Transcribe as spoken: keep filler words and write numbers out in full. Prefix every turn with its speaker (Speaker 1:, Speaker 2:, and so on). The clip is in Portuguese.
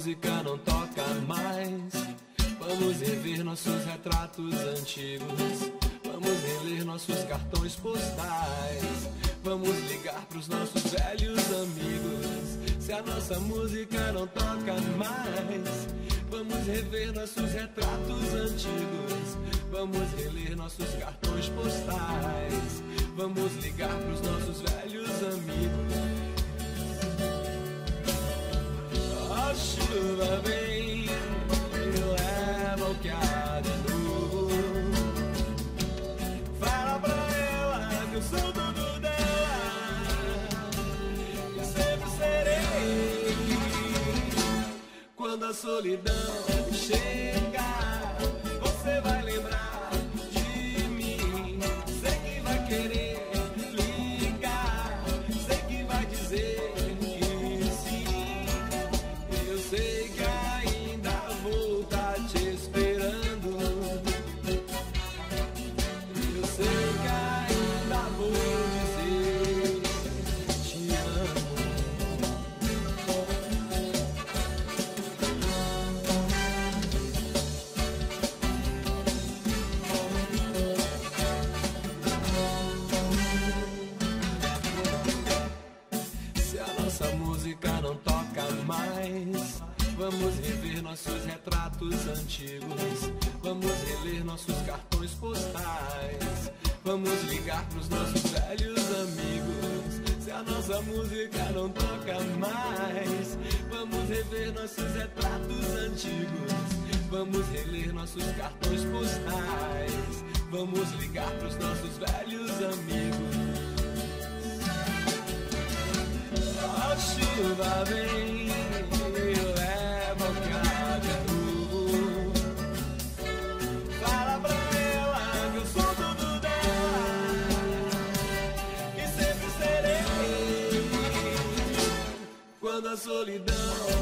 Speaker 1: música não toca mais. Vamos rever nossos retratos antigos. Vamos reler nossos cartões postais. Vamos ligar pros nossos velhos amigos. Se a nossa música não toca mais, vamos rever nossos retratos antigos. Vamos reler nossos cartões postais. Vamos ligar pros nossos velhos amigos. A chuva vem e leva o que há de novo. Fala pra ela que eu sou tudo dela e sempre serei. Quando a solidão chegar, você vai lembrar de mim. Sei que vai querer ligar, sei que vai dizer que sim. Eu sei que ainda vou estar te esperando. Eu sei que ainda vou dizer te amo. Se a nossa música não toca mais, vamos rever nossos retratos antigos. Vamos reler nossos cartões postais. Vamos ligar pros nossos velhos amigos. Se a nossa música não toca mais, vamos rever nossos retratos antigos. Vamos reler nossos cartões postais. Vamos ligar pros nossos velhos amigos. A chuva vem e leva o que há de novo. Fala pra ela que eu sou tudo dela e sempre serei. Quando a solidão